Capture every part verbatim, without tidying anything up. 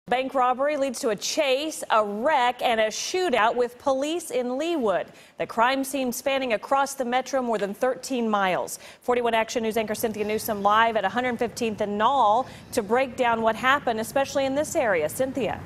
Bank robbery leads to a chase, a wreck, and a shootout with police in Leawood. The crime scene spanning across the metro more than thirteen miles. forty-one Action News anchor Cynthia Newsome live at one hundred fifteenth and Knoll to break down what happened, especially in this area. Cynthia.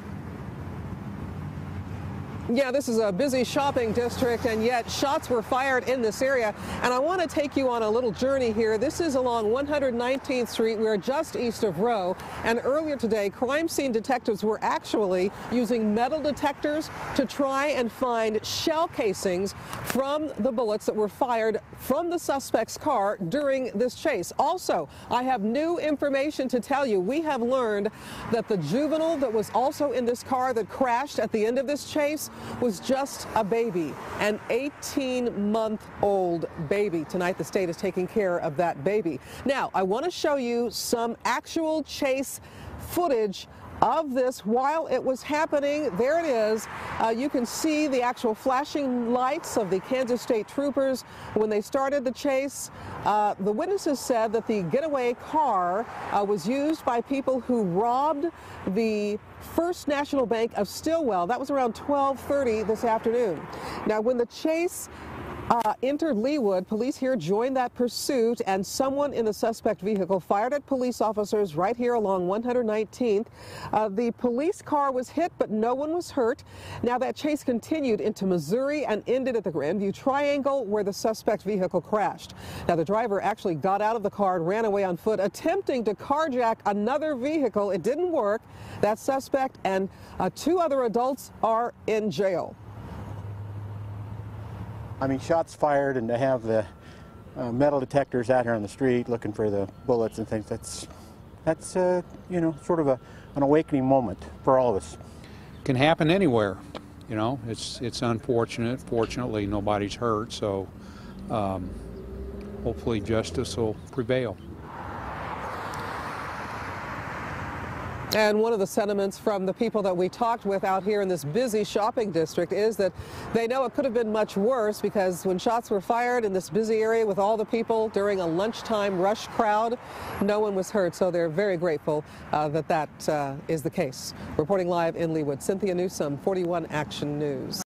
Yeah, this is a busy shopping district, and yet shots were fired in this area. And I want to take you on a little journey here. This is along one hundred nineteenth Street. We're just east of Rowe. And earlier today, crime scene detectives were actually using metal detectors to try and find shell casings from the bullets that were fired from the suspect's car during this chase. Also, I have new information to tell you. We have learned that the juvenile that was also in this car that crashed at the end of this chase was just a baby, an eighteen month old baby. Tonight, the state is taking care of that baby. Now, I want to show you some actual chase footage of this while it was happening. There it is. Uh, you can see the actual flashing lights of the Kansas State troopers when they started the chase. Uh, the witnesses said that the getaway car uh, was used by people who robbed the First National Bank of Stillwell. That was around twelve thirty this afternoon. Now, when the chase Uh, entered Leawood, police here joined that pursuit, and someone in the suspect vehicle fired at police officers right here along one hundred nineteenth. Uh, the police car was hit, but no one was hurt. Now, that chase continued into Missouri and ended at the Grandview Triangle where the suspect vehicle crashed. Now, the driver actually got out of the car and ran away on foot, attempting to carjack another vehicle. It didn't work. That suspect and uh, two other adults are in jail. I mean, shots fired, and to have the uh, metal detectors out here on the street looking for the bullets and things, that's, that's uh, you know, sort of a, an awakening moment for all of us. Can happen anywhere, you know, it's, it's unfortunate. Fortunately, nobody's hurt, so um, hopefully justice will prevail. And one of the sentiments from the people that we talked with out here in this busy shopping district is that they know it could have been much worse, because when shots were fired in this busy area with all the people during a lunchtime rush crowd, no one was hurt. So they're very grateful uh, that that uh, is the case. Reporting live in Leawood, Cynthia Newsome, forty-one Action News.